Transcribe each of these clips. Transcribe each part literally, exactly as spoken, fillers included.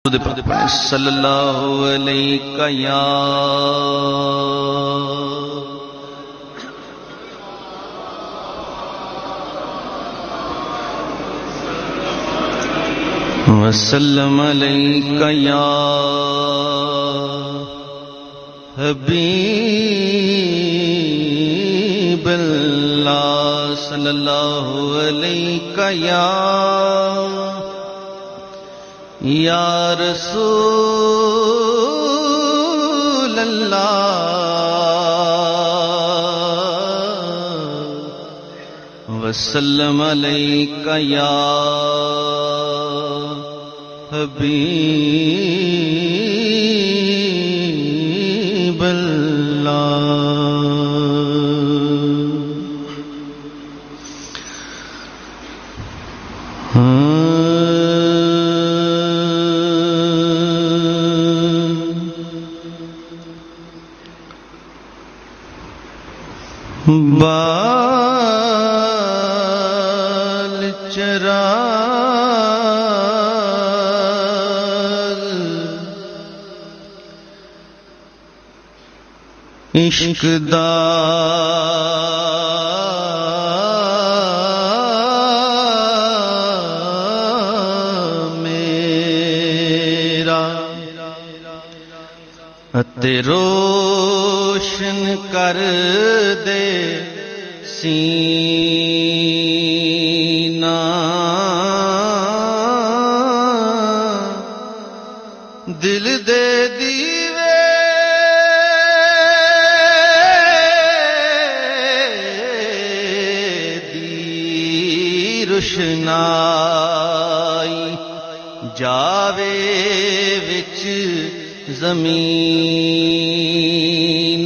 صلی اللہ علیہ یا وسلم علیہ یا حبیب اللہ صلی اللہ علیہ یا یا رسول اللہ وسلم علیک یا حبیب اللہ بال چراغ عشق دا میرا اتے روشن کر دے سینہ دل دے دیوے دی روشنائی جاوے وچ زمین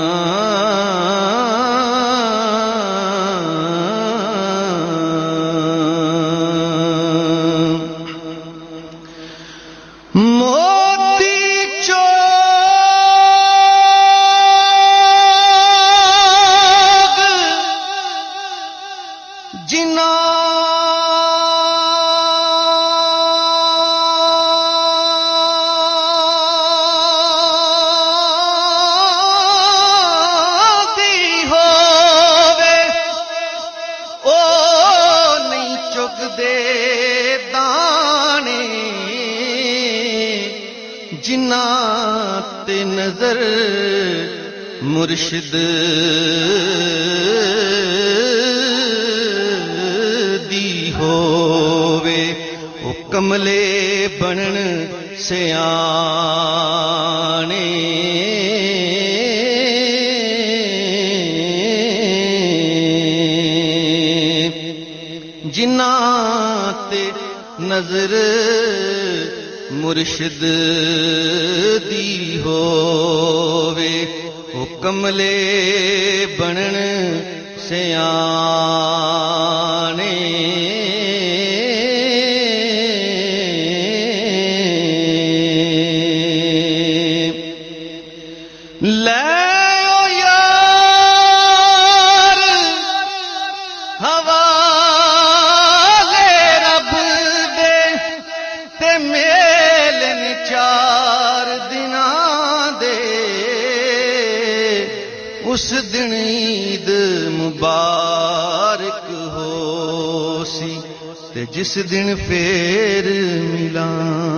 جنات نظر مرشد دی ہووے او کملے بنن سیانے جنات نظر مرشد دی ہووے او کملے بنن سیانے لے او یار حوالے رب دے تے میرے چار دناں دے اس دن عید مبارک ہو سی تے جس دن پھر ملاں